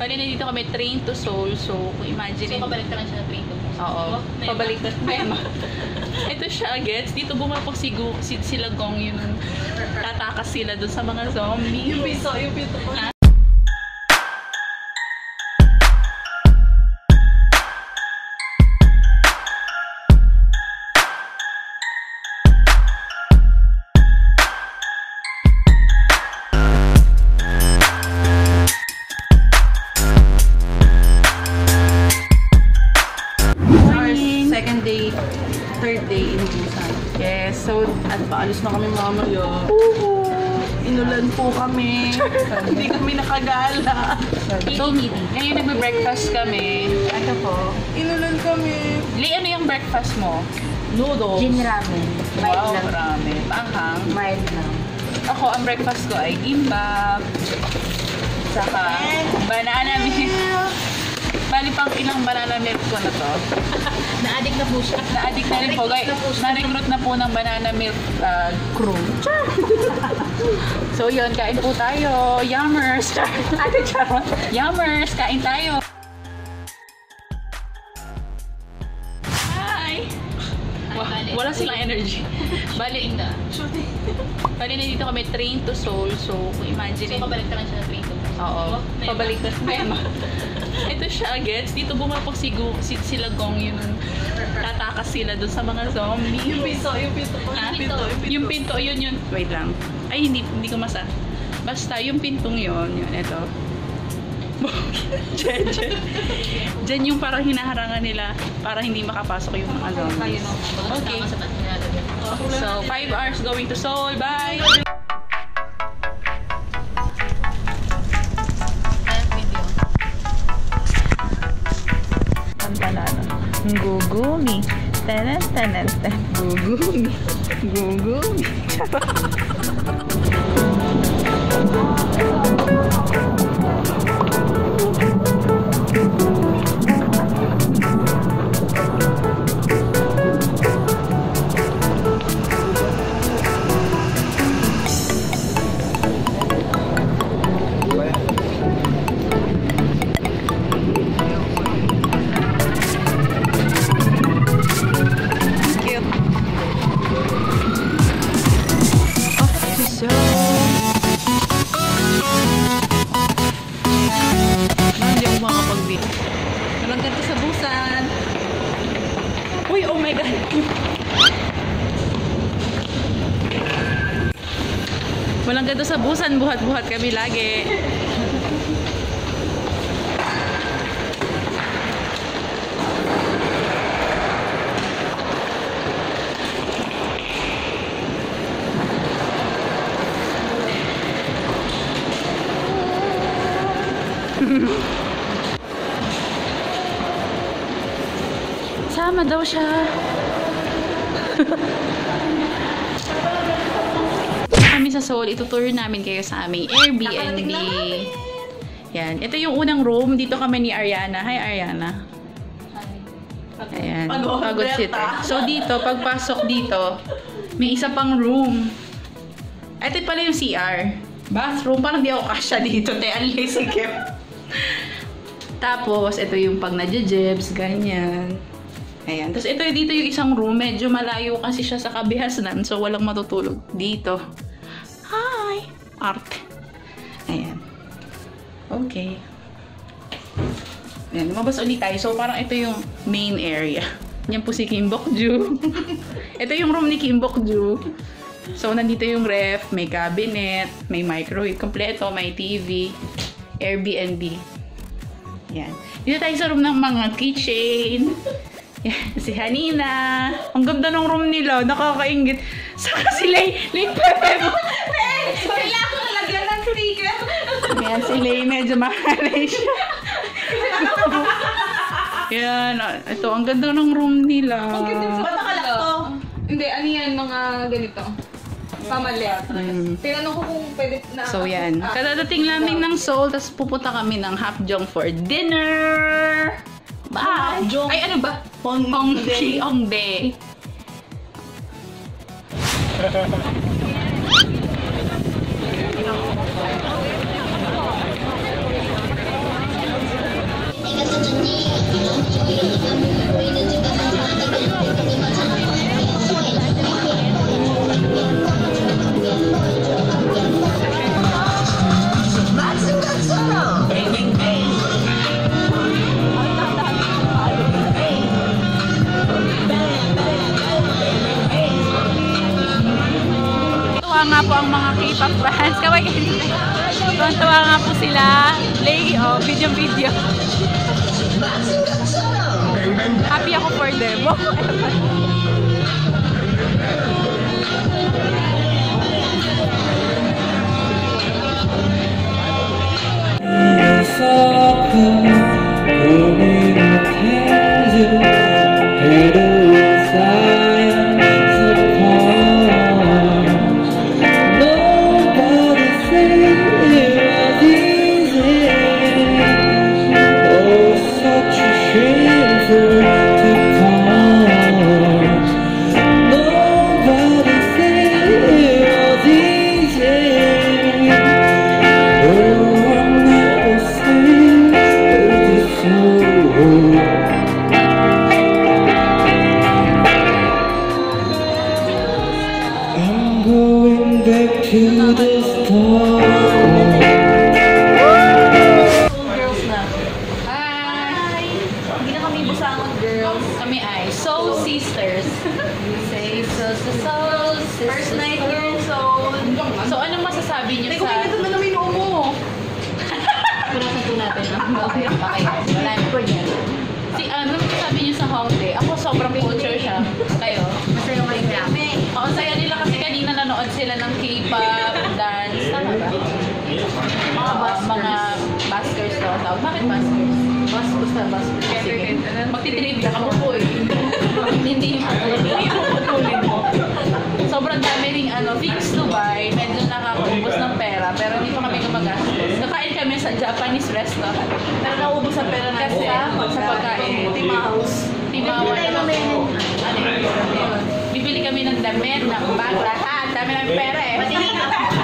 Bali na dito kami train to Seoul. So, kung imagine... So, pabalik ka lang siya na train to Seoul. Oo. Pabalik na. Ito siya, gets. Dito bumapag sila Gong yun. Tatakas sila dun sa mga zombie. Yung pinto ko. Third day in Busan. Yes, so at paalis na kami mamaya. Inulan po kami. Hindi kami nakagala. So, ngayon nagbe-breakfast kami. Ano po? Inulan kami. Li, ano yung breakfast mo? Noodles. Gin ramen. Mild Wow, lang. ramen. Maanghang. Mild lang. Ako, ang breakfast ko ay gimbap. Saka banana milk. Bali pang ilang banana milk ko na to. Na-addict na po siya. Na-addict na rin po. Guys, na-recruit na po ng banana milk crew. So yun, kain po tayo. Yummers! Yummers! Kain tayo! Hi! Wala silang energy. Bali na dito kami train to Seoul. So kung imagine... So, pabalik ka lang siya na train to Seoul. Oo. Pabalik na. Ito siya, gets. Dito bumapag sila Gong yun. Tatakas sila dun sa mga zombie. Yung pinto ko. Yung pinto, yun. Wait lang. Ay, hindi ko masa. Basta, yung pintong yun, ito. Diyan yung parang hinaharangan nila para hindi makapasok yung mga zombies. Okay. So, 5 hours going to Seoul. Bye! Gugumi. Tanan. Gugumi. Walang ganito sa Busan, buhat-buhat kami lagi. Sama daw siya. Kami sa Seoul, itutur namin kayo sa aming Airbnb. Yan. Ito yung unang room. Dito kami ni Ariana. Hi, Ariana. Ayan. Pagod City. So, dito, pagpasok dito, may isa pang room. Ito pala yung CR. Bathroom. Parang di ako kasya dito. Ang sige. Tapos, ito yung pag nadya-jibs. Ganyan. Ayan. Tapos, ito dito yung isang room. Medyo malayo kasi siya sa kabihasnan. So, walang matutulog dito. Hi! Arte. Ayan. Okay. Ayan. Lumabas ulit tayo. So, parang ito yung main area. Yan po si Kim Bok-ju. Ito yung room ni Kim Bok-ju. So, nandito yung ref, may cabinet, may microwave kompleto, may TV, Airbnb. Yan. Dito tayo sa room ng mga keychain. Yan, si Hanina. Ang ganda ng room nila. Nakakaingit. Saka si Lay Pepe mo. Kailangan ko nalagyan ng sticker. Yan, si Lay. Medyo mahalay siya. Yan. Ito, ang ganda ng room nila. Ang ganda sa matakalak to. Hindi, ano yan, mga ganito. Pamalit. Tinanong ko kung pwede na... So, yan. Kadadating namin ng Seoul, tapos pupunta kami ng Hapjeong for dinner. Bye! Ay, ano ba? Hongdae. Tuwa nga po ang mga K-pop fans. Kaway tuwa nga po sila. Play, video. Happy ako for them. To the stars. Girls na. Hi! Hindi na kami busangon, girls. Kami ay Soul Sisters. Say so, first night, girls, so... So, anong masasabi niyo Teka, sa... ito na namin mo. Punasan po natin. Okay. Wala na po yan. Anong masasabi niyo sa Hongdae? Ako, sobrang culture siya. Kayo? Masaya kayo kami. Oo, saya nila kasi kanina nanood sila ng K-pop, dance, tama ba? Mga baskers daw. Bakit baskers? Basta baskers. Sige. Magtitrivia ka mo po eh. Hindi puputulin mo. Sobrang dami ring fix to buy. Medyo nakakaubos ng pera, pero hindi pa kami gumagastos. Kakain kami sa Japanese restaurant. Pero naubos ang pera natin. Kasi sa pagkain. Timahouse. Timawa na lang po. Bibili kami ng damit, ng bag, lahat. Dami ng pera eh.